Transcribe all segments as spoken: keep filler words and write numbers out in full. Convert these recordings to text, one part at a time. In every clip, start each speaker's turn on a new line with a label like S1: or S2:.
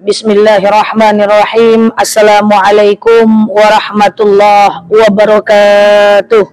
S1: Bismillahirrahmanirrahim. Assalamualaikum warahmatullahi wabarakatuh.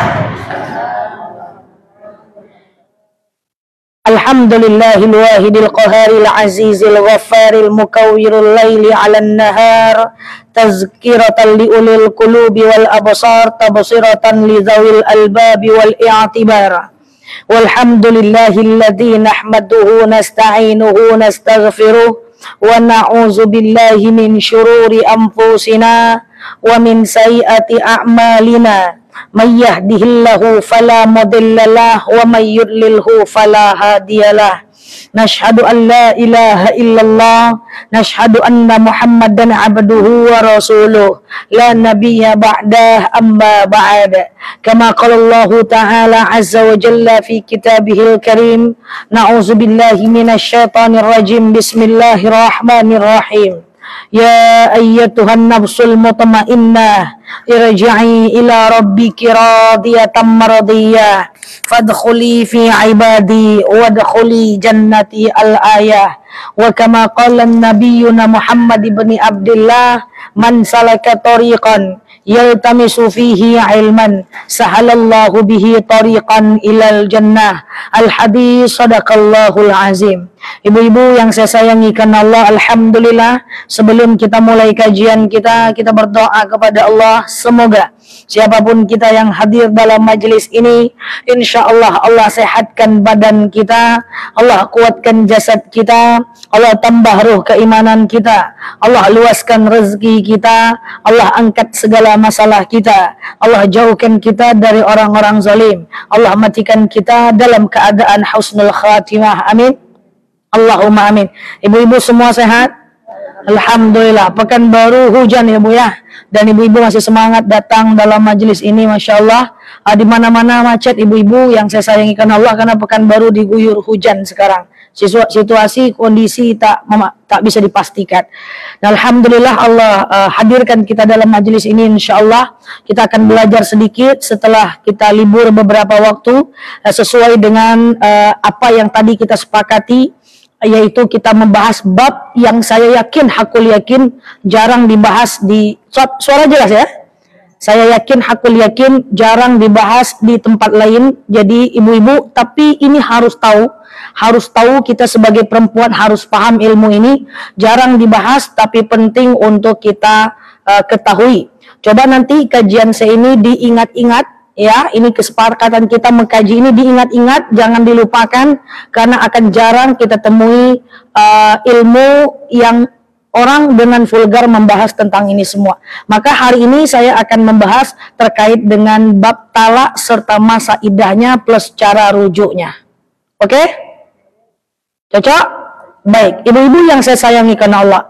S1: Alhamdulillahil wahidil qaharil azizil ghaffaril mukawwirul laili 'alan nahar tazkiratan liulil qulubi wal absar tabsiratan lidzawil albabi wal i'tibar. Walhamdulillahilladzi nahmaduhu nasta'inuhu nastaghfiruh wa na'udzu billahi min syururi anfusina wa min sayyiati a'malina may yahdihillahu fala mudhillalah wa may yudlilhu fala hadiyalah. Nashhadu an la ilaha illallah nashhadu anna muhammadan abduhu wa rasuluh la nabiyya ba'dah amma ba'd. Kama qala Allah ta'ala azza wa jalla fi kitabihil karim, na'udzu billahi minasy syaithanir rajim. Bismillahirrahmanirrahim. Ya ayyatuhan nafsul mutmainnah irji'i ila rabbiki radiyatan mardiyah fadkhuli fi ibadi wadkhuli jannati al-ayah. Wa kama qala nabiyyuna Muhammad ibn Abdullah, man salaka tariqan yaltamisu fihi ilman sahalallahu bihi tariqan ilal jannah. Al-hadis sadaqallahul azim. Ibu-ibu yang saya sayangi karena Allah, alhamdulillah, sebelum kita mulai kajian kita, kita berdoa kepada Allah, semoga siapapun kita yang hadir dalam majelis ini, insya Allah Allah sehatkan badan kita, Allah kuatkan jasad kita, Allah tambah ruh keimanan kita, Allah luaskan rezeki kita, Allah angkat segala masalah kita, Allah jauhkan kita dari orang-orang zalim, Allah matikan kita dalam keadaan husnul khatimah. Amin. Allahumma amin. Ibu-ibu semua sehat? Alhamdulillah. Pekanbaru hujan ya Bu ya. Dan ibu-ibu masih semangat datang dalam majelis ini, masya Allah. Ah, di mana-mana macet ibu-ibu yang saya sayangi karena Allah, karena Pekanbaru diguyur hujan sekarang. Situasi kondisi tak tak bisa dipastikan. Dan alhamdulillah Allah uh, hadirkan kita dalam majelis ini, insya Allah kita akan belajar sedikit setelah kita libur beberapa waktu uh, sesuai dengan uh, apa yang tadi kita sepakati, yaitu kita membahas bab yang saya yakin, hakul yakin jarang dibahas di, suara jelas ya? Saya yakin, hakul yakin jarang dibahas di tempat lain. Jadi ibu-ibu, tapi ini harus tahu, harus tahu kita sebagai perempuan harus paham ilmu ini. Jarang dibahas tapi penting untuk kita uh, ketahui. Coba nanti kajian saya ini diingat-ingat. Ya, ini kesepakatan kita mengkaji ini diingat-ingat, jangan dilupakan, karena akan jarang kita temui uh, ilmu yang orang dengan vulgar membahas tentang ini semua. Maka hari ini saya akan membahas terkait dengan bab talak serta masa iddahnya plus cara rujuknya. Oke? Cocok? Baik, ibu-ibu yang saya sayangi karena Allah,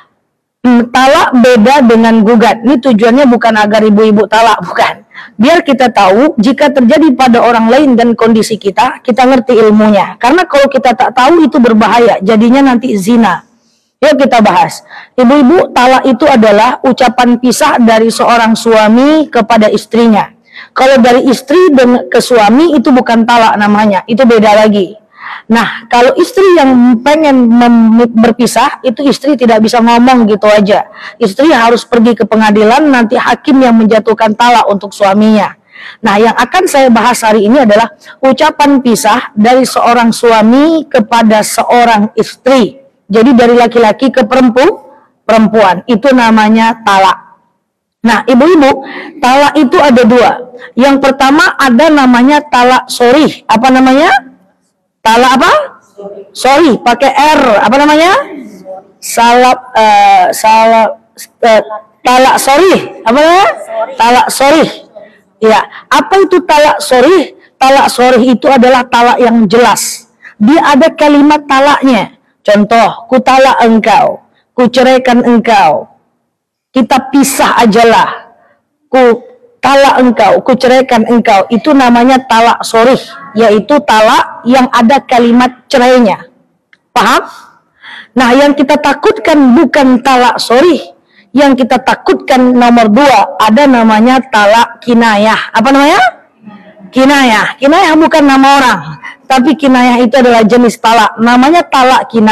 S1: talak beda dengan gugat. Ini tujuannya bukan agar ibu-ibu talak, bukan. Biar kita tahu jika terjadi pada orang lain dan kondisi kita, kita ngerti ilmunya. Karena kalau kita tak tahu itu berbahaya, jadinya nanti zina. Yuk kita bahas. Ibu-ibu, talak itu adalah ucapan pisah dari seorang suami kepada istrinya. Kalau dari istri dan ke suami itu bukan talak namanya, itu beda lagi. Nah, kalau istri yang pengen berpisah, itu istri tidak bisa ngomong gitu aja. Istri harus pergi ke pengadilan, nanti hakim yang menjatuhkan talak untuk suaminya. Nah, yang akan saya bahas hari ini adalah ucapan pisah dari seorang suami kepada seorang istri. Jadi dari laki-laki ke perempuan, itu namanya talak. Nah, ibu-ibu, talak itu ada dua. Yang pertama ada namanya talak sorih. Apa namanya? Talak apa? Sorry, pakai R. Apa namanya? Salap, uh, salap, uh, talak sorry. Apa namanya? Talak sorry. Ya, apa itu talak sorry? Talak sorry itu adalah talak yang jelas. Dia ada kalimat talaknya. Contoh, ku talak engkau, ku ceraikan engkau, kita pisah ajalah, ku talak engkau, ku ceraikan engkau. Itu namanya talak sorih, yaitu talak yang ada kalimat cerainya. Paham? Nah, yang kita takutkan bukan talak sorih. Yang kita takutkan nomor dua, ada namanya talak kinayah. Apa namanya? Kinayah. Kinayah bukan nama orang, tapi kinayah itu adalah jenis talak. Namanya talak kinayah.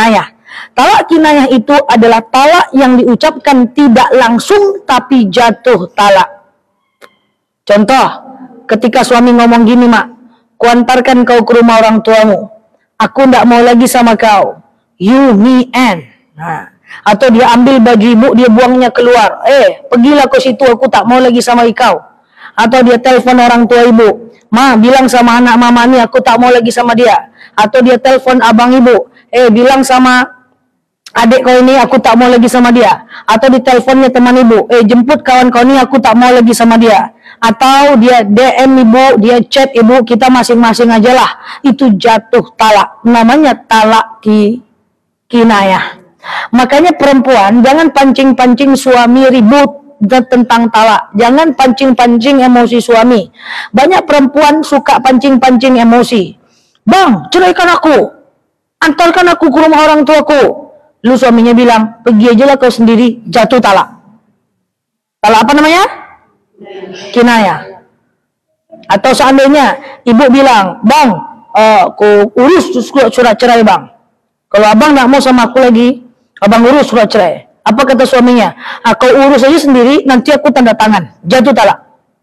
S1: Talak kinayah itu adalah talak yang diucapkan tidak langsung tapi jatuh talak. Contoh, ketika suami ngomong gini, mak, kuantarkan kau ke rumah orang tuamu, aku ndak mau lagi sama kau, you, me, and. Nah, atau dia ambil baju ibu, dia buangnya keluar, eh, pergilah ke situ, aku tak mau lagi sama kau. Atau dia telepon orang tua ibu, ma, bilang sama anak mama ni, aku tak mau lagi sama dia. Atau dia telepon abang ibu, eh, bilang sama adik kau ini, aku tak mau lagi sama dia. Atau di teleponnya teman ibu, eh, jemput kawan kau ni, aku tak mau lagi sama dia. Atau dia D M ibu, dia chat ibu, kita masing-masing aja lah. Itu jatuh talak. Namanya talak ki, kinayah. Makanya perempuan jangan pancing-pancing suami ribut tentang talak. Jangan pancing-pancing emosi suami. Banyak perempuan suka pancing-pancing emosi. Bang, ceraikan aku. Antarkan aku ke rumah orang tuaku. Lalu suaminya bilang, pergi aja lah kau sendiri. Jatuh talak. Talak apa namanya? Kinayah. Atau seandainya ibu bilang, bang, uh, aku urus surat cerai bang. Kalau abang nak mau sama aku lagi, abang urus surat cerai. Apa kata suaminya? Aku urus aja sendiri, nanti aku tanda tangan. Jatuh talak.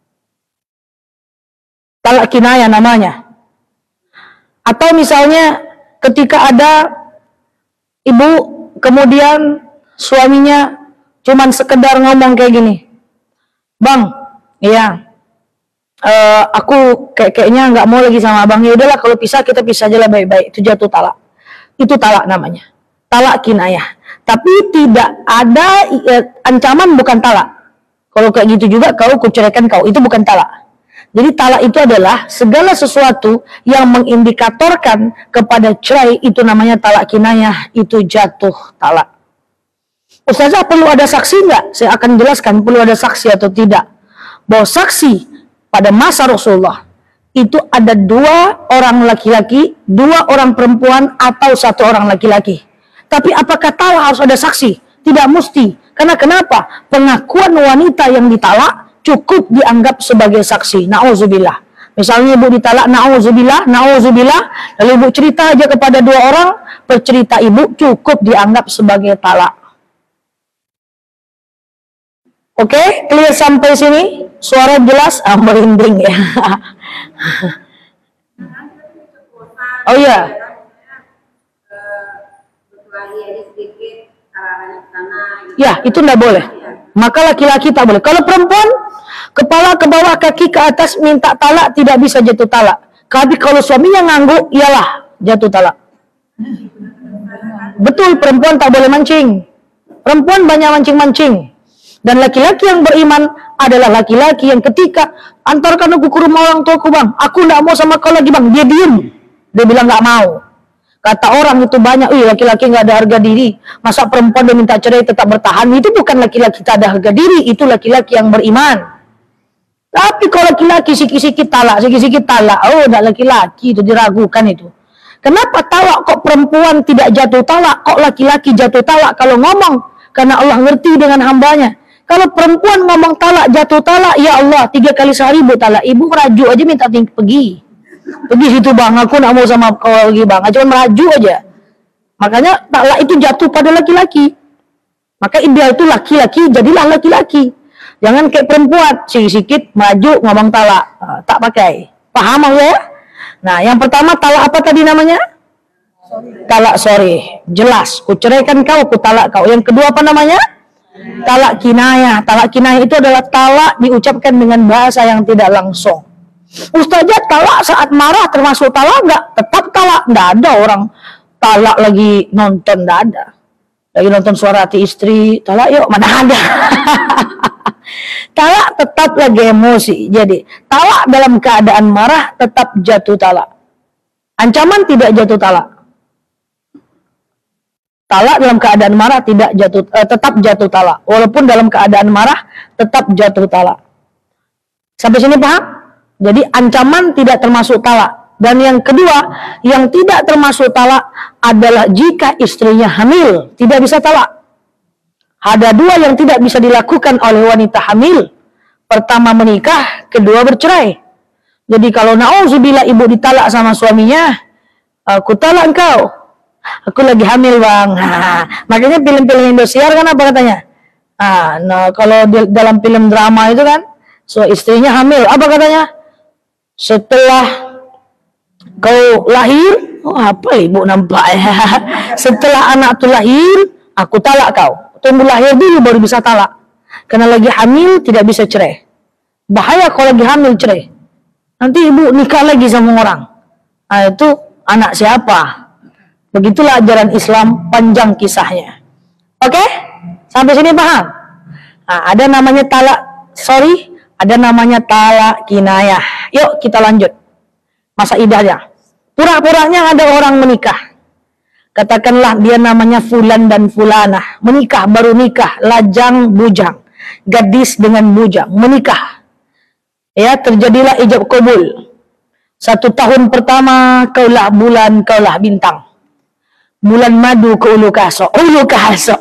S1: Talak kinayah namanya. Atau misalnya ketika ada ibu, kemudian suaminya cuman sekedar ngomong kayak gini, bang, iya, uh, aku kayak kayaknya nggak mau lagi sama abang. Ya udahlah, kalau pisah kita pisah aja lah baik-baik. Itu jatuh talak. Itu talak namanya. Talak kinayah. Tapi tidak ada eh, ancaman, bukan talak. Kalau kayak gitu juga kau kuceraikan kau, itu bukan talak. Jadi talak itu adalah segala sesuatu yang mengindikatorkan kepada cerai, itu namanya talak kinayah, itu jatuh talak. Ustazah, perlu ada saksi nggak? Saya akan jelaskan perlu ada saksi atau tidak. Bahwa saksi pada masa Rasulullah itu ada dua orang laki-laki, dua orang perempuan, atau satu orang laki-laki. Tapi apakah talak harus ada saksi? Tidak mesti. Karena kenapa? Pengakuan wanita yang ditalak cukup dianggap sebagai saksi. Na'udzubillah. Misalnya ibu ditalak, na'udzubillah, na'udzubillah, lalu ibu cerita aja kepada dua orang, bercerita ibu cukup dianggap sebagai talak. Oke, okay? Clear sampai sini? Suara jelas? Ah, merinding ya. Oh iya. Ya, itu tidak boleh. Maka laki-laki tak boleh. Kalau perempuan, kepala ke bawah, kaki ke atas, minta talak, tidak bisa jatuh talak. Tapi kalau suaminya ngangguk, iyalah jatuh talak. Betul, perempuan tak boleh mancing. Perempuan banyak mancing-mancing. Dan laki-laki yang beriman adalah laki-laki yang ketika antarkan aku ke rumah orang tuaku bang, aku tidak mau sama kau lagi bang, dia diem, dia bilang nggak mau. Kata orang itu banyak, wih laki-laki nggak ada harga diri, masa perempuan dia minta cerai tetap bertahan, itu bukan laki-laki tak ada harga diri, itu laki-laki yang beriman. Tapi kalau laki-laki sikit-sikit talak, sikit-sikit talak, oh tidak laki-laki itu diragukan itu. Kenapa talak kok perempuan tidak jatuh talak, kok laki-laki jatuh talak kalau ngomong? Karena Allah ngerti dengan hambanya. Kalau perempuan ngomong talak, jatuh talak, ya Allah, tiga kali sehari ibu talak. Ibu merajuk aja minta tinggi, pergi. Pergi situ bang, aku nak mau sama kau lagi bang. Cuma merajuk aja. Makanya talak itu jatuh pada laki-laki. Maka ideal itu laki-laki, jadilah laki-laki. Jangan kayak perempuan, sikit-sikit merajuk ngomong talak. Nah, tak pakai. Paham ya? Nah, yang pertama talak apa tadi namanya? Sorry. Talak sorry. Jelas, ku ceraikan kau, ku talak kau. Yang kedua apa namanya? Talak kinayah. Talak kinayah itu adalah talak diucapkan dengan bahasa yang tidak langsung. Ustazah, talak saat marah termasuk talak enggak? Tetap talak. Enggak ada orang talak lagi nonton, enggak ada. Lagi nonton Suara Hati Istri, talak yuk, mana ada. Talak tetap lagi emosi. Jadi talak dalam keadaan marah tetap jatuh talak. Ancaman tidak jatuh talak. Talak dalam keadaan marah tidak jatuh, eh, tetap jatuh talak. Walaupun dalam keadaan marah tetap jatuh talak. Sampai sini paham? Jadi ancaman tidak termasuk talak. Dan yang kedua, yang tidak termasuk talak adalah jika istrinya hamil, tidak bisa talak. Ada dua yang tidak bisa dilakukan oleh wanita hamil. Pertama menikah, kedua bercerai. Jadi kalau na'udzubillah ibu ditalak sama suaminya, aku talak engkau. Aku lagi hamil bang. Nah, makanya film-film Indosiar kan apa katanya? Nah, nah kalau di, dalam film drama itu kan, so istrinya hamil, apa katanya? Setelah kau lahir, oh apa ibu nampak ya? Setelah anak tu lahir, aku talak kau. Tunggu lahir dulu baru bisa talak. Karena lagi hamil tidak bisa cerai. Bahaya kalau lagi hamil cerai. Nanti ibu nikah lagi sama orang. Nah itu anak siapa? Begitulah ajaran Islam, panjang kisahnya. Oke? Sampai sini paham? Nah, ada namanya talak, sorry, ada namanya talak kinayah. Yuk kita lanjut. Masa idahnya. Pura-puranya ada orang menikah. Katakanlah dia namanya Fulan dan Fulanah. Menikah, baru nikah, lajang bujang. Gadis dengan bujang, menikah. Ya, terjadilah ijab kabul. Satu tahun pertama, kaulah bulan, kaulah bintang. Bulan madu ke ulu kasok, ulu kasok.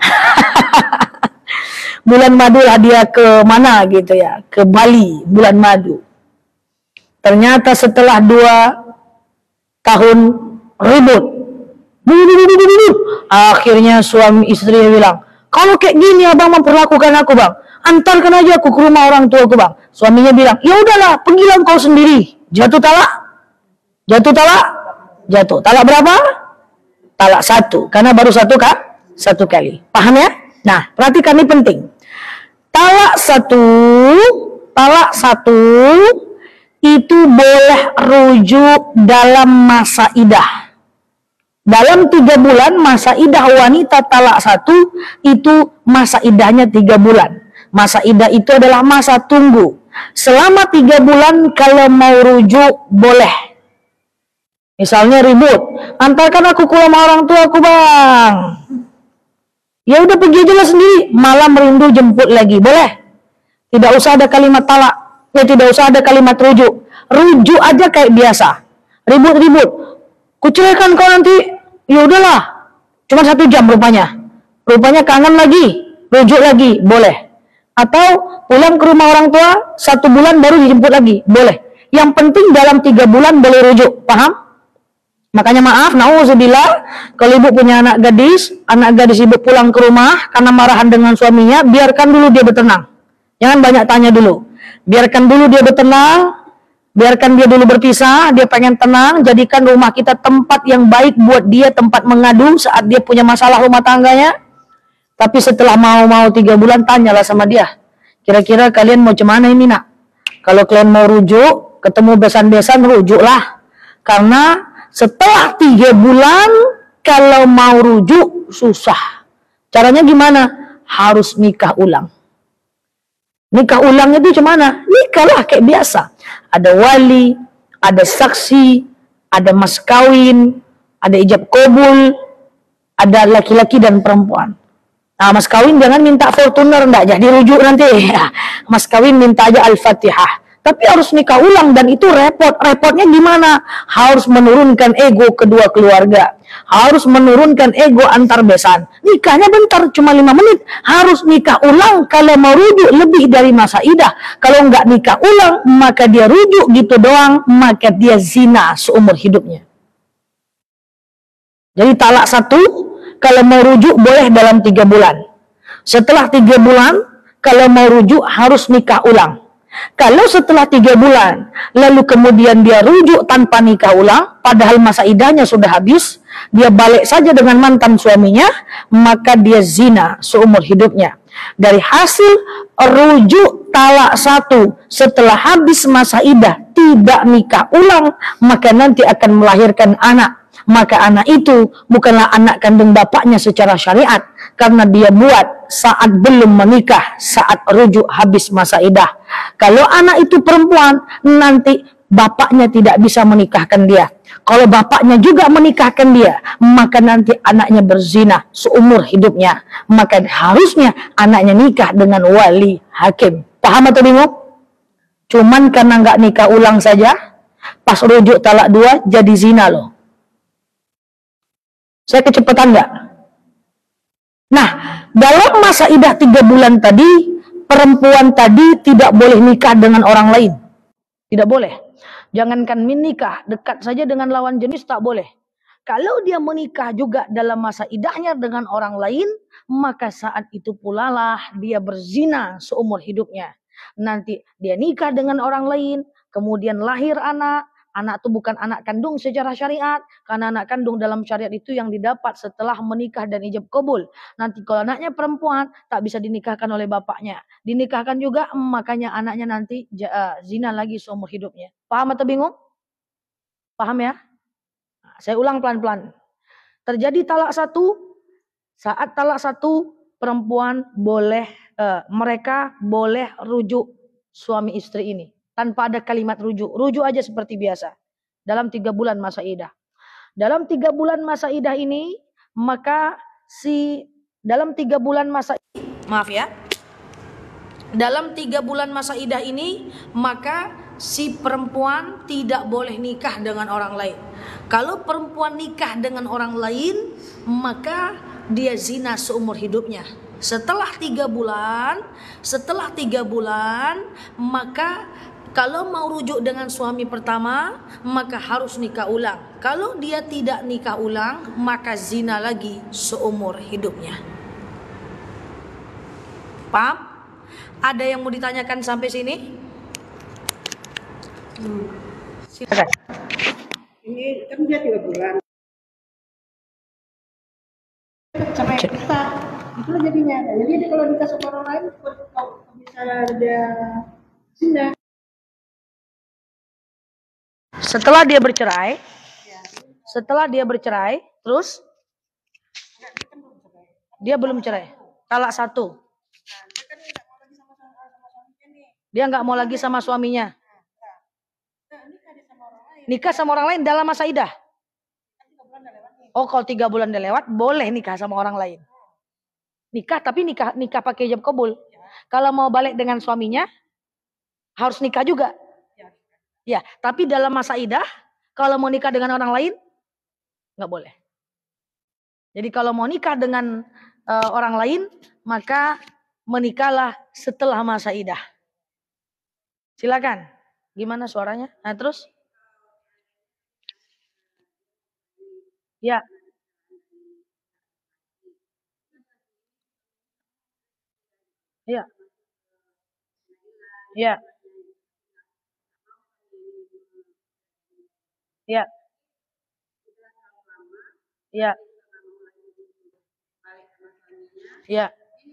S1: Bulan madu lah dia ke mana gitu ya, ke Bali, bulan madu. Ternyata setelah dua tahun ribut, akhirnya suami istri bilang, kalau kayak gini abang memperlakukan aku bang, antarkan aja aku ke rumah orang tua aku bang. Suaminya bilang, ya udahlah, pergilah kau sendiri. Jatuh talak, jatuh talak, jatuh talak berapa? Talak satu, karena baru satu kak, satu kali. Paham ya? Nah, perhatikan ini penting. Talak satu, talak satu itu boleh rujuk dalam masa idah. Dalam tiga bulan masa idah wanita talak satu itu masa idahnya tiga bulan. Masa idah itu adalah masa tunggu. Selama tiga bulan kalau mau rujuk boleh. Misalnya ribut, antarkan aku ke rumah orang tua aku bang. Ya udah pergi aja lah sendiri. Malam rindu jemput lagi, boleh? Tidak usah ada kalimat talak, ya tidak usah ada kalimat rujuk. Rujuk aja kayak biasa. Ribut-ribut, kuceraikan kau nanti. Ya udahlah, cuma satu jam rupanya. Rupanya kangen lagi, rujuk lagi, boleh. Atau pulang ke rumah orang tua satu bulan baru dijemput lagi, boleh. Yang penting dalam tiga bulan boleh rujuk, paham? Makanya maaf, na'udzubillah, kalau ibu punya anak gadis, anak gadis ibu pulang ke rumah karena marahan dengan suaminya, biarkan dulu dia bertenang. Jangan banyak tanya dulu. Biarkan dulu dia bertenang, biarkan dia dulu berpisah, dia pengen tenang, jadikan rumah kita tempat yang baik buat dia, tempat mengadu saat dia punya masalah rumah tangganya. Tapi setelah mau-mau tiga bulan, tanyalah sama dia. Kira-kira kalian mau cemana ini nak? Kalau kalian mau rujuk, ketemu besan-besan, rujuklah. Karena setelah tiga bulan, kalau mau rujuk, susah. Caranya gimana? Harus nikah ulang. Nikah ulang itu gimana? Nikahlah kayak biasa. Ada wali, ada saksi, ada mas kawin, ada ijab kabul, ada laki-laki dan perempuan. Nah, mas kawin jangan minta Fortuner, enggak jadi rujuk nanti. Mas kawin minta aja Al-Fatihah. Tapi harus nikah ulang dan itu repot. Repotnya gimana? Harus menurunkan ego kedua keluarga. Harus menurunkan ego antar besan. Nikahnya bentar, cuma lima menit. Harus nikah ulang kalau mau rujuk lebih dari masa idah. Kalau nggak nikah ulang, maka dia rujuk gitu doang, maka dia zina seumur hidupnya. Jadi talak satu, kalau mau rujuk boleh dalam tiga bulan. Setelah tiga bulan, kalau mau rujuk harus nikah ulang. Kalau setelah tiga bulan, lalu kemudian dia rujuk tanpa nikah ulang, padahal masa idahnya sudah habis, dia balik saja dengan mantan suaminya, maka dia zina seumur hidupnya. Dari hasil rujuk talak satu setelah habis masa idah, tidak nikah ulang, maka nanti akan melahirkan anak. Maka anak itu bukanlah anak kandung bapaknya secara syariat, karena dia buat saat belum menikah, saat rujuk habis masa idah. Kalau anak itu perempuan, nanti bapaknya tidak bisa menikahkan dia. Kalau bapaknya juga menikahkan dia, maka nanti anaknya berzina seumur hidupnya. Maka harusnya anaknya nikah dengan wali hakim. Paham atau bingung? Cuman karena nggak nikah ulang saja, pas rujuk talak dua jadi zina loh. Saya kecepatan nggak? Nah, dalam masa idah tiga bulan tadi, perempuan tadi tidak boleh nikah dengan orang lain. Tidak boleh. Jangankan menikah, dekat saja dengan lawan jenis tak boleh. Kalau dia menikah juga dalam masa idahnya dengan orang lain, maka saat itu pula lah dia berzina seumur hidupnya. Nanti dia nikah dengan orang lain, kemudian lahir anak. Anak itu bukan anak kandung secara syariat, karena anak kandung dalam syariat itu yang didapat setelah menikah dan ijab kabul. Nanti kalau anaknya perempuan, tak bisa dinikahkan oleh bapaknya. Dinikahkan juga, makanya anaknya nanti zina lagi seumur hidupnya. Paham atau bingung? Paham ya? Nah, saya ulang pelan-pelan. Terjadi talak satu, saat talak satu, perempuan boleh, eh, mereka boleh rujuk suami istri ini. Tanpa ada kalimat rujuk. Rujuk aja seperti biasa. Dalam tiga bulan masa idah. Dalam tiga bulan masa idah ini, maka si, dalam tiga bulan masa, maaf ya. Dalam tiga bulan masa idah ini, maka si perempuan tidak boleh nikah dengan orang lain. Kalau perempuan nikah dengan orang lain, maka dia zina seumur hidupnya. Setelah tiga bulan, setelah tiga bulan, maka kalau mau rujuk dengan suami pertama, maka harus nikah ulang. Kalau dia tidak nikah ulang, maka zina lagi seumur hidupnya. Paham? Ada yang mau ditanyakan sampai sini?
S2: Hmm. Silakan. Ini kan dia tiga bulan. Sampai kita, itulah jadinya. Jadi kalau nikah sama orang lain, kalau misalnya ada zina.
S1: Setelah dia bercerai, ya. setelah dia bercerai, terus dia belum cerai, talak satu. Dia nggak mau lagi sama suaminya. Nikah sama orang lain dalam masa idah. Oh, kalau tiga bulan udah lewat, boleh nikah sama orang lain. Nikah, tapi nikah nikah pakai ijab kabul. Kalau mau balik dengan suaminya, harus nikah juga. Ya, tapi dalam masa idah, kalau mau nikah dengan orang lain, nggak boleh. Jadi kalau mau nikah dengan uh, orang lain, maka menikahlah setelah masa idah. Silakan. Gimana suaranya? Nah, terus? Ya. Ya. Ya. Ya. Ya. Ya.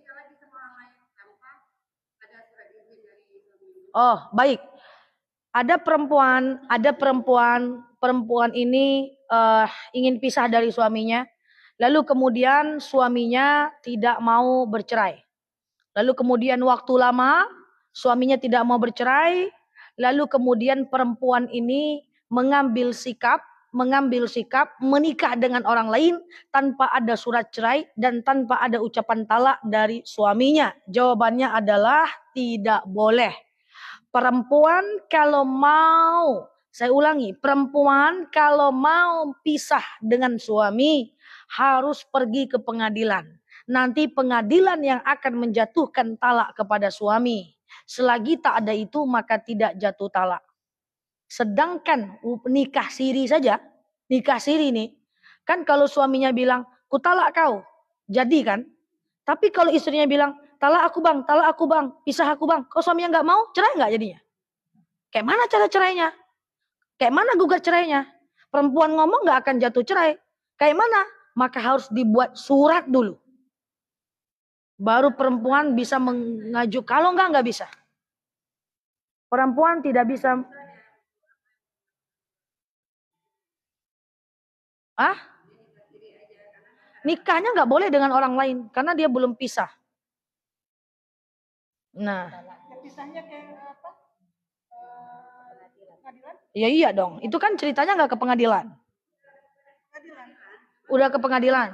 S1: Oh, baik. Ada perempuan, ada perempuan, perempuan ini uh, ingin pisah dari suaminya. Lalu kemudian suaminya tidak mau bercerai. Lalu kemudian waktu lama suaminya tidak mau bercerai. Lalu kemudian perempuan ini mengambil sikap, mengambil sikap menikah dengan orang lain tanpa ada surat cerai dan tanpa ada ucapan talak dari suaminya. Jawabannya adalah tidak boleh. Perempuan kalau mau, saya ulangi, perempuan kalau mau pisah dengan suami harus pergi ke pengadilan. Nanti pengadilan yang akan menjatuhkan talak kepada suami. Selagi tak ada itu maka tidak jatuh talak. Sedangkan nikah siri saja, nikah siri nih, kan kalau suaminya bilang, ku talak kau, jadi kan? Tapi kalau istrinya bilang, talak aku bang, talak aku bang, pisah aku bang. Kalau suaminya nggak mau, cerai nggak jadinya? Kayak mana cara cerainya? Kayak mana gugat cerainya? Perempuan ngomong nggak akan jatuh cerai. Kayak mana? Maka harus dibuat surat dulu. Baru perempuan bisa mengajukan. Kalau nggak, nggak bisa. Perempuan tidak bisa. Ah? Nikahnya nggak boleh dengan orang lain karena dia belum pisah. Nah. Pisahnya kayak apa? Pengadilan? Ya iya dong. Itu kan ceritanya nggak ke pengadilan. Pengadilan. Udah ke pengadilan.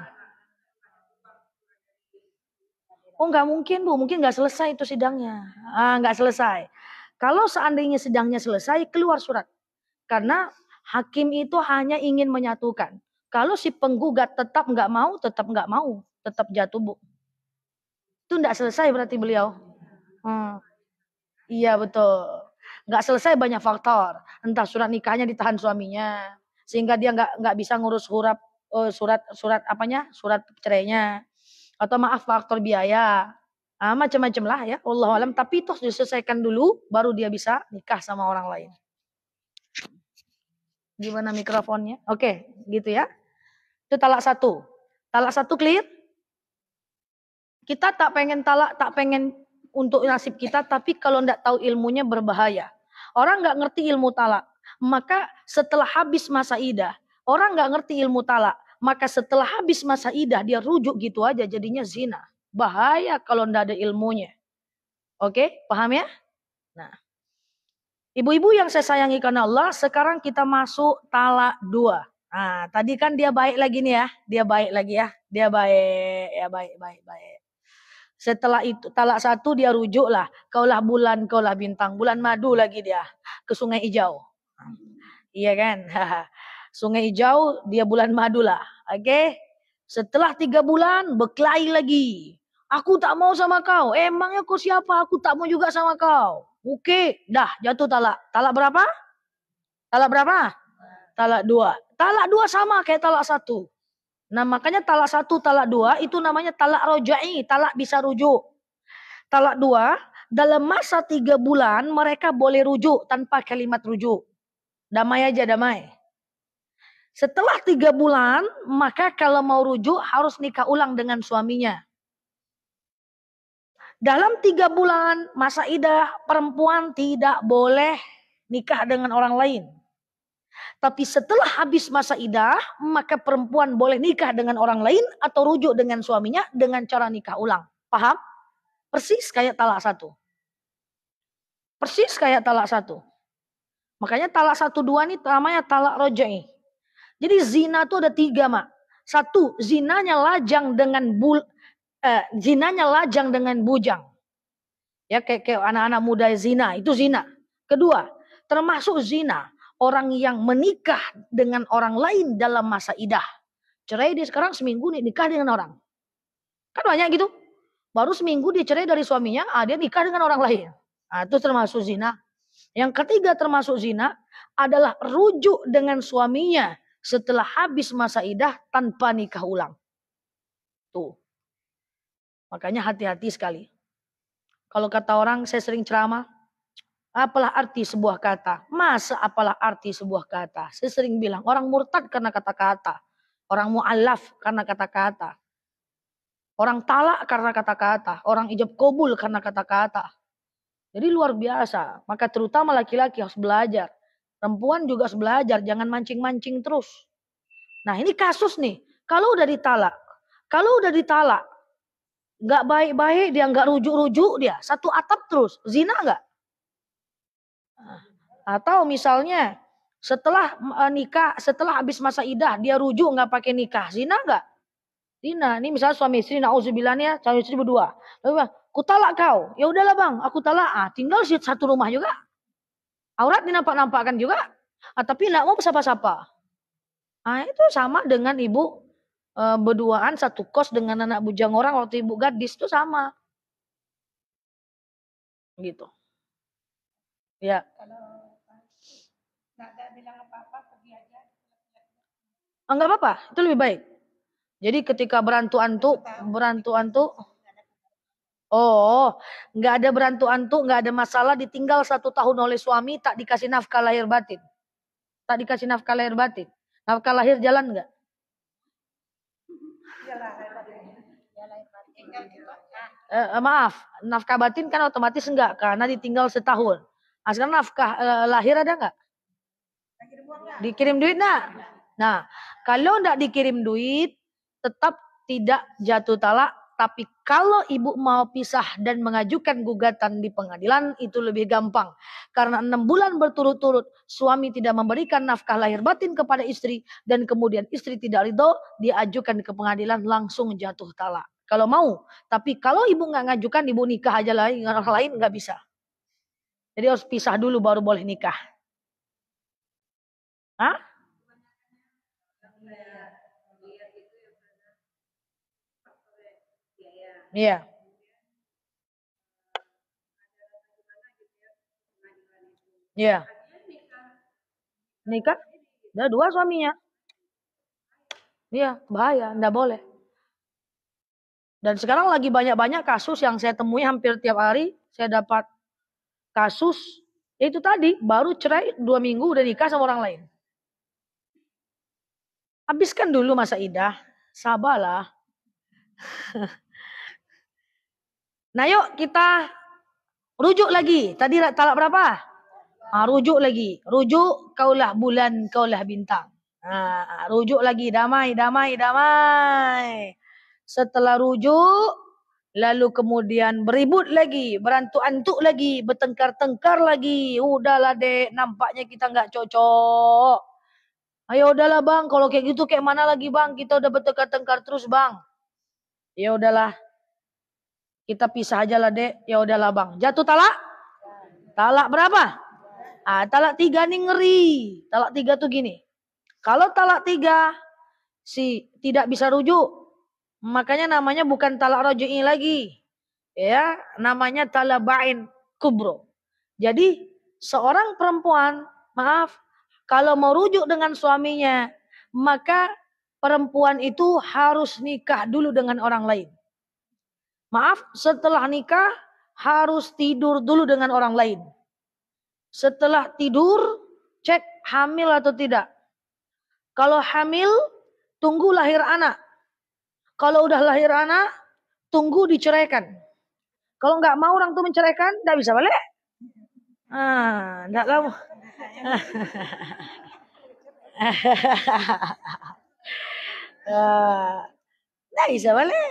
S1: Oh nggak mungkin Bu, mungkin nggak selesai itu sidangnya. Ah, nggak selesai. Kalau seandainya sidangnya selesai, keluar surat. Karena hakim itu hanya ingin menyatukan. Kalau si penggugat tetap nggak mau, tetap nggak mau, tetap jatuh Bu. Itu nggak selesai berarti beliau. Hmm. Iya betul. Nggak selesai banyak faktor. Entah surat nikahnya ditahan suaminya, sehingga dia nggak nggak bisa ngurus huruf oh, surat surat apanya? Surat cerainya. Atau maaf faktor biaya. Ah, macam-macam lah ya. Allah alam, tapi itu harus diselesaikan dulu baru dia bisa nikah sama orang lain. Gimana mikrofonnya? Oke, gitu ya. Itu talak satu. Talak satu clear? Kita tak pengen talak, tak pengen untuk nasib kita, tapi kalau ndak tahu ilmunya berbahaya. Orang nggak ngerti ilmu talak, maka setelah habis masa idah, orang nggak ngerti ilmu talak, maka setelah habis masa idah dia rujuk gitu aja jadinya zina. Bahaya kalau ndak ada ilmunya. Oke, paham ya? Nah, ibu-ibu yang saya sayangi karena Allah, sekarang kita masuk talak dua. Nah, tadi kan dia baik lagi nih ya, dia baik lagi ya, dia baik, ya baik, baik, baik. Setelah itu talak satu dia rujuk lah. Kaulah bulan, kaulah bintang. Bulan madu lagi dia. Ke Sungai Hijau. Iya kan? Sungai Hijau dia bulan madu lah. Oke. Okay? Setelah tiga bulan berkelahi lagi. Aku tak mau sama kau. Emangnya kau siapa? Aku tak mau juga sama kau. Oke. Okay. Dah jatuh talak. Talak berapa? Talak berapa? Talak dua. Talak dua sama kayak talak satu. Nah makanya talak satu, talak dua itu namanya talak roja'i, talak bisa rujuk. Talak dua, dalam masa tiga bulan mereka boleh rujuk tanpa kalimat rujuk. Damai aja, damai. Setelah tiga bulan, maka kalau mau rujuk harus nikah ulang dengan suaminya. Dalam tiga bulan masa idah, perempuan tidak boleh nikah dengan orang lain. Tapi setelah habis masa idah, maka perempuan boleh nikah dengan orang lain atau rujuk dengan suaminya dengan cara nikah ulang. Paham? Persis kayak talak satu. Persis kayak talak satu. Makanya talak satu dua ini namanya talak roja'i. Jadi zina itu ada tiga, Mak. Satu, zinanya lajang dengan bul, eh, zinanya lajang dengan bujang. Ya kayak, kayak anak-anak muda zina, itu zina. Kedua, termasuk zina orang yang menikah dengan orang lain dalam masa idah. Cerai dia sekarang seminggu nih nikah dengan orang. Kan banyak gitu. Baru seminggu dia cerai dari suaminya, ah, dia nikah dengan orang lain. Nah, itu termasuk zina. Yang ketiga termasuk zina adalah rujuk dengan suaminya setelah habis masa idah tanpa nikah ulang. Tuh. Makanya hati-hati sekali. Kalau kata orang, saya sering ceramah, apalah arti sebuah kata? Masa apalah arti sebuah kata? Saya sering bilang, orang murtad karena kata-kata. Orang mu'alaf karena kata-kata. Orang talak karena kata-kata. Orang ijab kabul karena kata-kata. Jadi luar biasa. Maka terutama laki-laki harus belajar. Perempuan juga harus belajar. Jangan mancing-mancing terus. Nah ini kasus nih. Kalau udah ditalak. Kalau udah ditalak. Gak baik-baik dia, gak rujuk-rujuk dia. Satu atap terus. Zina gak? Atau misalnya setelah nikah, setelah habis masa idah, dia rujuk gak pakai nikah. Zina gak? Zina. Ini misalnya suami istri, na'udzubillah nih ya, suami istri berdua. Lalu aku talak kau. Ya udahlah bang, aku talak. Ah, tinggal satu rumah juga. Aurat dinampak-nampakkan juga. Ah, tapi gak mau sapa-sapa. Ah, itu sama dengan ibu e, berduaan satu kos dengan anak bujang orang waktu ibu gadis itu sama. Gitu. Ya.
S2: Kalau nggak ada bilang apa-apa, pergi aja.
S1: Enggak apa-apa, itu lebih baik. Jadi ketika berantu-antu, berantu-antu, oh, nggak ada berantu-antu, nggak ada masalah, ditinggal satu tahun oleh suami, tak dikasih nafkah lahir batin. Tak dikasih nafkah lahir batin. Nafkah lahir jalan nggak? Eh, maaf, nafkah batin kan otomatis enggak, karena ditinggal setahun. Nah, sekarang nafkah eh, lahir ada nggak? Dikirim duit nggak? Nah, kalau nggak dikirim duit, tetap tidak jatuh talak. Tapi kalau ibu mau pisah dan mengajukan gugatan di pengadilan, itu lebih gampang. Karena enam bulan berturut-turut, suami tidak memberikan nafkah lahir batin kepada istri, dan kemudian istri tidak ridho, diajukan ke pengadilan, langsung jatuh talak. Kalau mau. Tapi kalau ibu nggak ngajukan, ibu nikah aja lah, dengan orang lain nggak bisa. Jadi harus pisah dulu baru boleh nikah. Hah? Iya. Iya. Nikah? Udah dua suaminya. Iya, bahaya, enggak boleh. Dan sekarang lagi banyak-banyak kasus yang saya temui hampir tiap hari. Saya dapat kasus, itu tadi, baru cerai dua minggu udah nikah sama orang lain. Habiskan dulu masa idah, sabarlah. Nah yuk kita rujuk lagi. Tadi talak berapa? Nah, rujuk lagi. Rujuk kaulah bulan, kaulah bintang. Nah, rujuk lagi. Damai, damai, damai. Setelah rujuk, lalu kemudian beribut lagi. Berantuk-antuk lagi. Bertengkar-tengkar lagi. Udahlah dek, nampaknya kita nggak cocok. Ayo udahlah bang, kalau kayak gitu kayak mana lagi bang? Kita udah bertengkar-tengkar terus bang. Ya udahlah. Kita pisah aja lah dek. Ya udahlah bang. Jatuh talak? Talak berapa? Ah, talak tiga nih ngeri. Talak tiga tuh gini. Kalau talak tiga si tidak bisa rujuk, makanya namanya bukan talak raj'i lagi. Ya, namanya talak ba'in kubro. Jadi seorang perempuan, maaf, kalau mau rujuk dengan suaminya, maka perempuan itu harus nikah dulu dengan orang lain. Maaf, setelah nikah harus tidur dulu dengan orang lain. Setelah tidur, cek hamil atau tidak. Kalau hamil, tunggu lahir anak. Kalau udah lahir anak, tunggu diceraikan. Kalau nggak mau orang tuh menceraikan, nggak bisa balik. Ah, nggak kamu. Nggak bisa balik.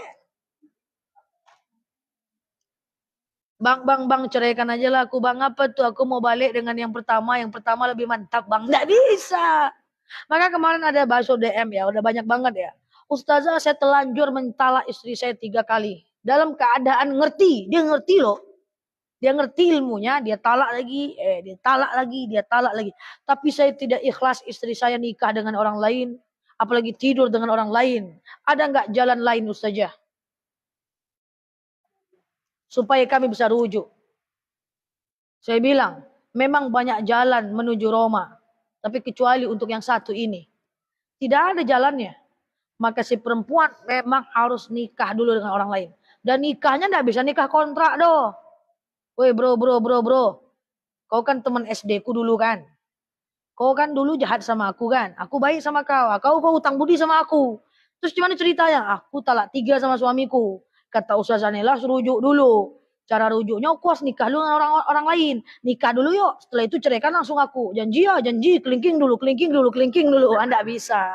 S1: Bang, bang, bang, ceraikan aja lah aku. Bang, apa tuh? Aku mau balik dengan yang pertama. Yang pertama lebih mantap, bang. Nggak bisa. Maka kemarin ada bakso D M ya. Udah banyak banget ya. Ustazah, saya telanjur mentalak istri saya tiga kali. Dalam keadaan ngerti. Dia ngerti loh. Dia ngerti ilmunya. Dia talak lagi. Eh, dia talak lagi. Dia talak lagi. Tapi saya tidak ikhlas istri saya nikah dengan orang lain. Apalagi tidur dengan orang lain. Ada nggak jalan lain Ustazah? Supaya kami bisa rujuk. Saya bilang, memang banyak jalan menuju Roma. Tapi kecuali untuk yang satu ini. Tidak ada jalannya. Maka si perempuan memang harus nikah dulu dengan orang lain. Dan nikahnya tidak bisa nikah kontrak doh. Woi bro, bro, bro, bro. Kau kan teman S D ku dulu kan. Kau kan dulu jahat sama aku kan. Aku baik sama kau. Kau kau utang budi sama aku. Terus gimana ceritanya? Aku talak tiga sama suamiku. Kata Ustazah Nela rujuk dulu. Cara rujuknya aku harus nikah dulu dengan orang, orang lain. Nikah dulu yuk. Setelah itu ceraikan langsung aku. Janji ya, janji. Kelingking dulu, kelingking dulu, kelingking dulu. Anda bisa.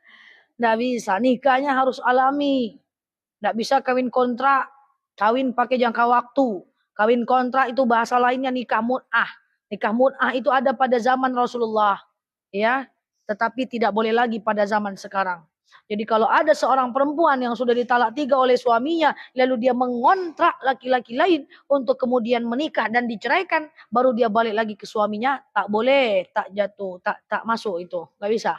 S1: Nggak bisa. Nikahnya harus alami. Nggak bisa kawin kontrak. Kawin pakai jangka waktu. Kawin kontrak itu bahasa lainnya nikah mut'ah. Nikah mut'ah itu ada pada zaman Rasulullah. Ya, tetapi tidak boleh lagi pada zaman sekarang. Jadi kalau ada seorang perempuan yang sudah ditalak tiga oleh suaminya, lalu dia mengontrak laki-laki lain untuk kemudian menikah dan diceraikan, baru dia balik lagi ke suaminya, tak boleh, tak jatuh, tak tak masuk itu, nggak bisa.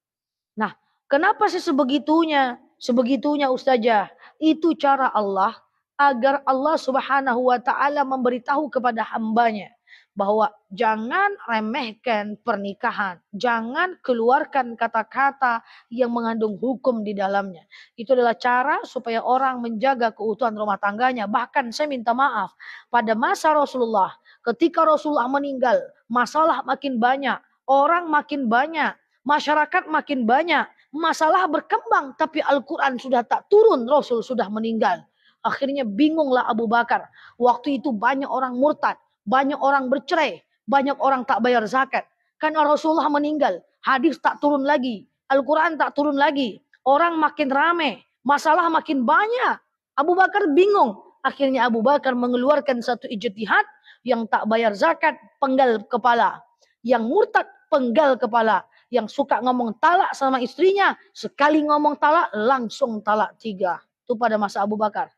S1: Nah, kenapa sih sebegitunya? Sebegitunya Ustazah. Itu cara Allah agar Allah Subhanahu wa taala memberitahu kepada hambanya bahwa jangan remehkan pernikahan, jangan keluarkan kata-kata yang mengandung hukum di dalamnya. Itu adalah cara supaya orang menjaga keutuhan rumah tangganya. Bahkan saya minta maaf, pada masa Rasulullah, ketika Rasulullah meninggal, masalah makin banyak, orang makin banyak, masyarakat makin banyak, masalah berkembang, tapi Al-Quran sudah tak turun, Rasul sudah meninggal. Akhirnya bingunglah Abu Bakar. Waktu itu banyak orang murtad, banyak orang bercerai, banyak orang tak bayar zakat. Karena Rasulullah meninggal, hadis tak turun lagi, Al-Quran tak turun lagi, orang makin rame, masalah makin banyak. Abu Bakar bingung. Akhirnya Abu Bakar mengeluarkan satu ijtihad, yang tak bayar zakat, penggal kepala. Yang murtad, penggal kepala. Yang suka ngomong talak sama istrinya, sekali ngomong talak, langsung talak tiga. Itu pada masa Abu Bakar.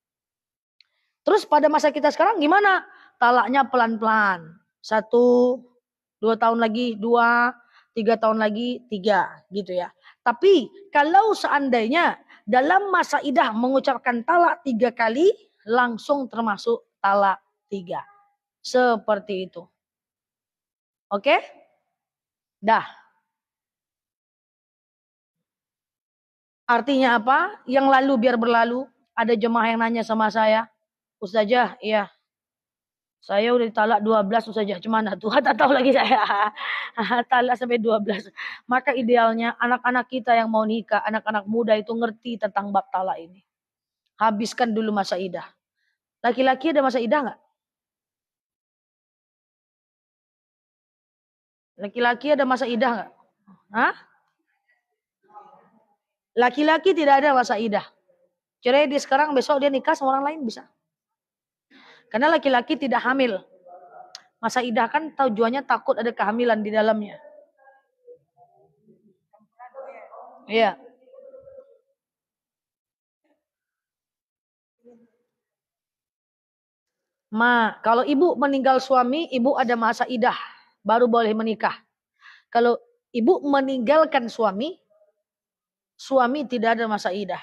S1: Terus pada masa kita sekarang gimana? Talaknya pelan-pelan. Satu, dua tahun lagi, dua, tiga tahun lagi, tiga. Gitu ya. Tapi kalau seandainya dalam masa idah mengucapkan talak tiga kali, langsung termasuk talak tiga. Seperti itu. Oke? Dah. Artinya apa? Yang lalu biar berlalu. Ada jemaah yang nanya sama saya, Ustazah, iya, saya udah ditalak dua belas Ustazah, cuman Tuhan tak tahu lagi saya. Talak sampai dua belas. Maka idealnya anak-anak kita yang mau nikah, anak-anak muda itu ngerti tentang bab talak ini. Habiskan dulu masa idah. Laki-laki ada masa idah nggak? Laki-laki ada masa idah nggak? Hah? Laki-laki tidak ada masa idah. Cerai dia sekarang, besok dia nikah sama orang lain bisa. Karena laki-laki tidak hamil. Masa idah kan tujuannya takut ada kehamilan di dalamnya. Iya. Ma, kalau ibu meninggal suami, ibu ada masa idah, baru boleh menikah. Kalau ibu meninggalkan suami, suami tidak ada masa idah.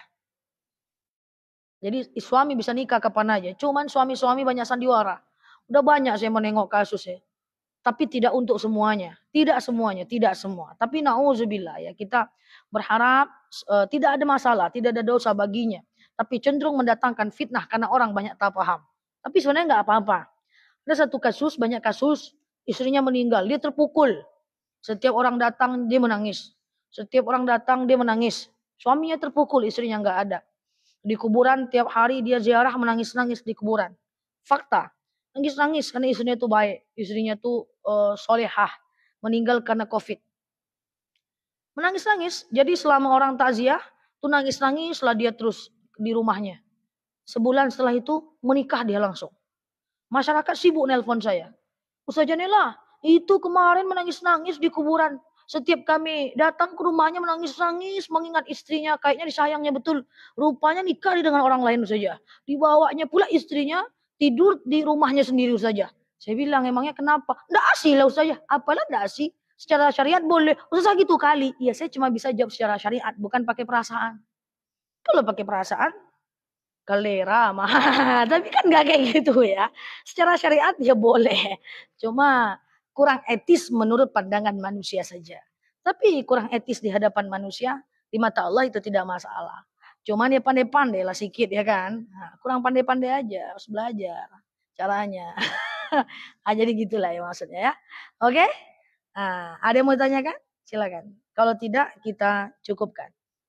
S1: Jadi suami bisa nikah kapan aja. Cuman suami-suami banyak sandiwara. Udah banyak saya menengok kasusnya. Tapi tidak untuk semuanya. Tidak semuanya, tidak semua. Tapi na'udzubillah ya, kita berharap uh, tidak ada masalah, tidak ada dosa baginya. Tapi cenderung mendatangkan fitnah karena orang banyak tak paham. Tapi sebenarnya nggak apa-apa. Ada satu kasus, banyak kasus, istrinya meninggal, dia terpukul. Setiap orang datang dia menangis. Setiap orang datang dia menangis. Suaminya terpukul, istrinya nggak ada. Di kuburan tiap hari dia ziarah menangis-nangis di kuburan. Fakta. Nangis-nangis karena istrinya itu baik. Istrinya itu uh, solehah. Meninggal karena covid. Menangis-nangis. Jadi selama orang takziah, tuh nangis-nangis setelah dia terus di rumahnya. Sebulan setelah itu menikah dia langsung. Masyarakat sibuk nelpon saya. Ustazah Nela, itu kemarin menangis-nangis di kuburan. Setiap kami datang ke rumahnya menangis-nangis, mengingat istrinya, kayaknya disayangnya betul. Rupanya nikah dengan orang lain saja. Dibawanya pula istrinya tidur di rumahnya sendiri saja. Saya bilang, emangnya kenapa? Nggak asih lah Ustazah. Apalah nggak asih? Secara syariat boleh. Ustazah gitu kali. Ya saya cuma bisa jawab secara syariat, bukan pakai perasaan. Kalau pakai perasaan, kelera mah. Tapi kan nggak kayak gitu ya. Secara syariat ya boleh. Cuma kurang etis menurut pandangan manusia saja. Tapi kurang etis di hadapan manusia, di mata Allah itu tidak masalah. Cuman ya pandai-pandai lah sedikit ya kan. Nah, kurang pandai-pandai aja, harus belajar caranya. Ah, jadi gitulah ya maksudnya ya. Oke? Nah, ada yang mau tanyakan? Silakan. Kalau tidak kita cukupkan.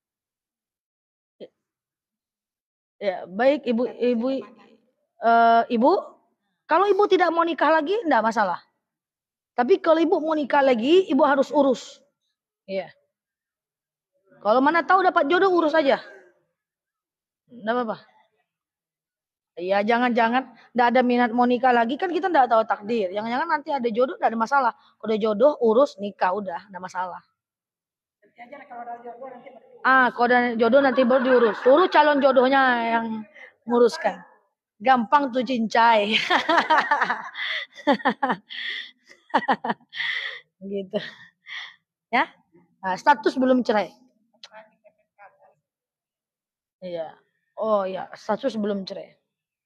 S1: Ya, baik ibu ibu uh, ibu, kalau ibu tidak mau nikah lagi enggak masalah. Tapi kalau ibu mau nikah lagi, ibu harus urus. Iya. Kalau mana tahu dapat jodoh urus aja. Enggak apa-apa. Iya, jangan-jangan enggak ada minat mau nikah lagi kan kita enggak tahu takdir. Jangan-jangan nanti ada jodoh enggak ada masalah. Kalau ada jodoh urus nikah udah, enggak masalah. Ah, kalau ada jodoh nanti baru diurus. Suruh calon jodohnya yang nguruskan. Gampang tuh cincai. Gitu. Ya. Nah, status belum cerai. Iya. Oh ya, status belum cerai.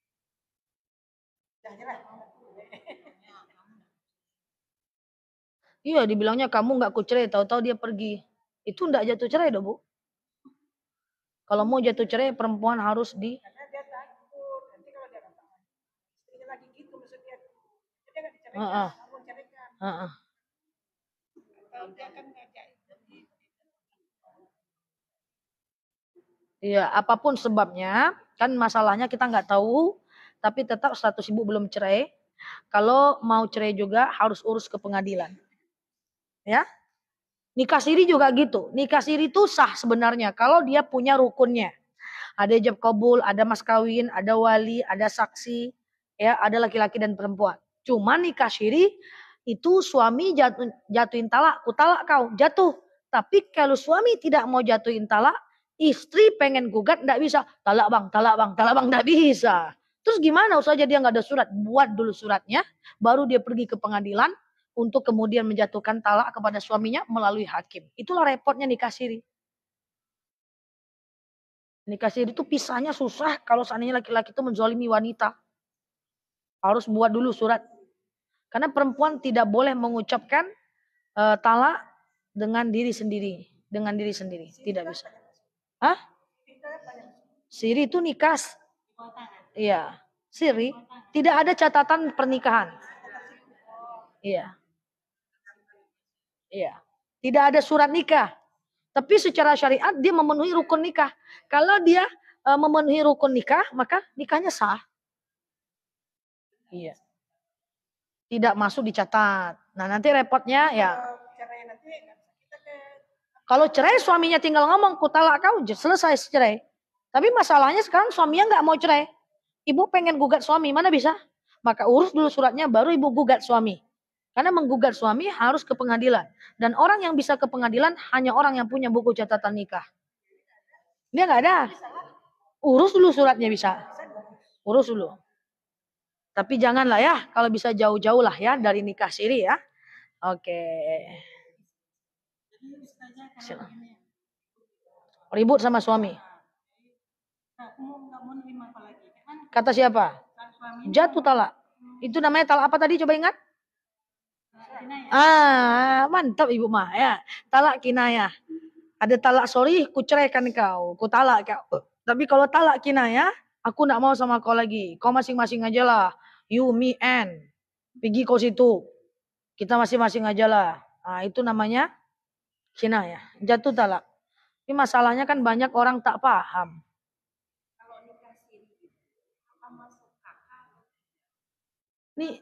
S1: Iya, dibilangnya kamu nggak ku cerai, tahu-tahu dia pergi. Itu nggak jatuh cerai dong, Bu. Kalau mau jatuh cerai, perempuan harus di Heeh. Heeh. Iya, apapun sebabnya, kan masalahnya kita nggak tahu, tapi tetap status ibu belum cerai. Kalau mau cerai juga harus urus ke pengadilan. Ya. Nikah siri juga gitu. Nikah siri itu sah sebenarnya kalau dia punya rukunnya. Ada ijab kabul, ada mas kawin, ada wali, ada saksi, ya, ada laki-laki dan perempuan. Cuma nikah siri itu suami jatuh, jatuhin talak, ku talak kau, jatuh. Tapi kalau suami tidak mau jatuhin talak, istri pengen gugat nggak bisa. Talak bang, talak bang, talak bang, nggak bisa. Terus gimana saja dia nggak ada surat? Buat dulu suratnya, baru dia pergi ke pengadilan untuk kemudian menjatuhkan talak kepada suaminya melalui hakim. Itulah repotnya nikah siri. Nikah siri itu pisahnya susah kalau seandainya laki-laki itu menzolimi wanita. Harus buat dulu surat. Karena perempuan tidak boleh mengucapkan uh, talak dengan diri sendiri. Dengan diri sendiri. Tidak bisa. Hah? Siri itu nikah. Iya, siri. Tidak ada catatan pernikahan. Iya. Iya. Tidak ada surat nikah. Tapi secara syariat dia memenuhi rukun nikah. Kalau dia uh, memenuhi rukun nikah, maka nikahnya sah. Iya. Tidak masuk dicatat. Nah, nanti repotnya ya. Kalau cerai suaminya tinggal ngomong, ku talak kau, selesai cerai. Tapi masalahnya sekarang suaminya nggak mau cerai. Ibu pengen gugat suami, mana bisa? Maka urus dulu suratnya, baru ibu gugat suami. Karena menggugat suami harus ke pengadilan. Dan orang yang bisa ke pengadilan hanya orang yang punya buku catatan nikah. Dia nggak ada. Urus dulu suratnya bisa. Urus dulu. Tapi janganlah ya, kalau bisa jauh-jauh lah ya dari nikah siri ya. Oke. Ribut sama suami. Kata siapa? Jatuh talak. Itu namanya talak apa tadi? Coba ingat. Ah, mantap ibu mah ya. Talak kinayah. Ada talak sorry, ku ceraikan kau, ku talak kau. Tapi kalau talak kinayah, aku nak mau sama kau lagi. Kau masing-masing aja lah. You, me, and. Pergi kau situ. Kita masing-masing aja lah. Nah, itu namanya kinayah. Jatuh talak. Tapi masalahnya kan banyak orang tak paham. Nih,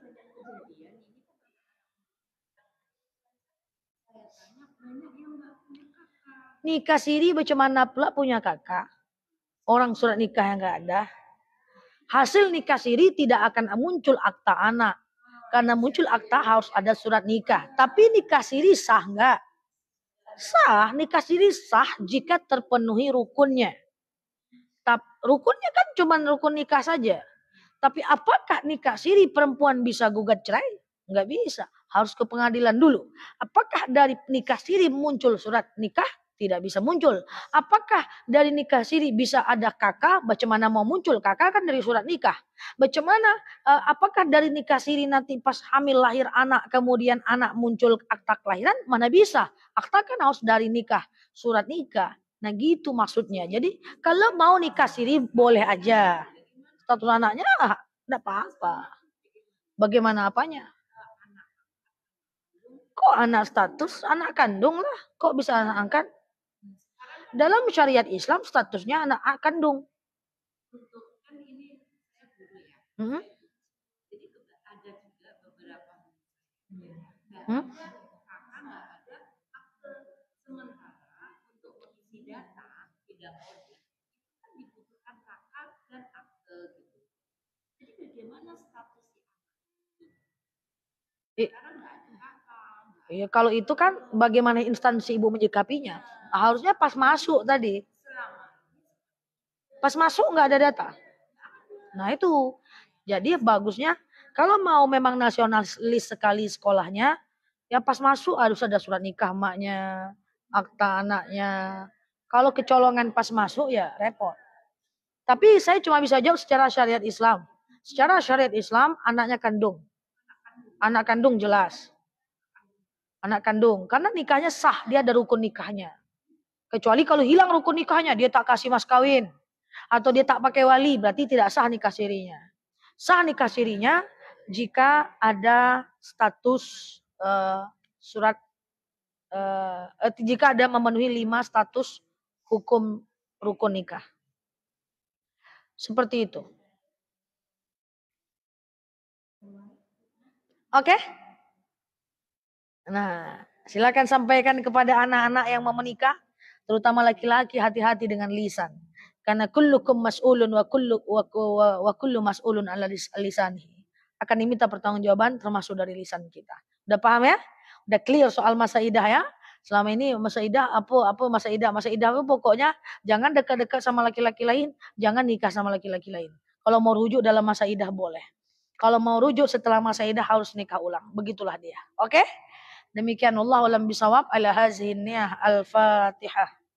S1: nikah siri bagaimana pula punya kakak. Orang surat nikah yang gak ada. Hasil nikah siri tidak akan muncul akta anak. Karena muncul akta harus ada surat nikah. Tapi nikah siri sah enggak? Sah, nikah siri sah jika terpenuhi rukunnya. Rukunnya kan cuma rukun nikah saja. Tapi apakah nikah siri perempuan bisa gugat cerai? Enggak bisa. Harus ke pengadilan dulu. Apakah dari nikah siri muncul surat nikah? Tidak bisa muncul. Apakah dari nikah siri bisa ada kakak? Bagaimana mau muncul? Kakak kan dari surat nikah. Bagaimana? Uh, apakah dari nikah siri nanti pas hamil lahir anak, kemudian anak muncul akta kelahiran? Mana bisa? Akta kan harus dari nikah, surat nikah. Nah gitu maksudnya. Jadi kalau mau nikah siri boleh aja. Status anaknya enggak apa-apa. Bagaimana apanya? Kok anak status? Anak kandung lah. Kok bisa anak angkat? Dalam syariat Islam statusnya anak kandung. Hmm? Hmm? Iya, kalau itu kan bagaimana instansi ibu menyikapinya? Harusnya pas masuk tadi. Pas masuk nggak ada data. Nah itu. Jadi bagusnya kalau mau memang nasionalis sekali sekolahnya, ya pas masuk harus ada surat nikah maknya, akta anaknya. Kalau kecolongan pas masuk ya repot. Tapi saya cuma bisa jawab secara syariat Islam. Secara syariat Islam anaknya kandung. Anak kandung jelas. Anak kandung. Karena nikahnya sah, dia ada rukun nikahnya. Kecuali kalau hilang rukun nikahnya, dia tak kasih mas kawin. Atau dia tak pakai wali, berarti tidak sah nikah sirinya. Sah nikah sirinya jika ada status uh, surat, uh, jika ada memenuhi lima status hukum rukun nikah. Seperti itu. Oke? Okay? Nah, silakan sampaikan kepada anak-anak yang mau menikah, terutama laki-laki, hati-hati dengan lisan. Karena kullukum mas'ulun wa kullu wa, wa, wa kullu mas'ulun ala lisanihi. Akan diminta pertanggungjawaban termasuk dari lisan kita. Udah paham ya? Udah clear soal masa idah ya? Selama ini masa idah apa apa masa idah? Masa idah itu pokoknya jangan dekat-dekat sama laki-laki lain, jangan nikah sama laki-laki lain. Kalau mau rujuk dalam masa idah boleh. Kalau mau rujuk setelah masa idah harus nikah ulang. Begitulah dia. Oke? Okay? Demikian Allah alam bisawab ala hazihi niyah al-Fatihah.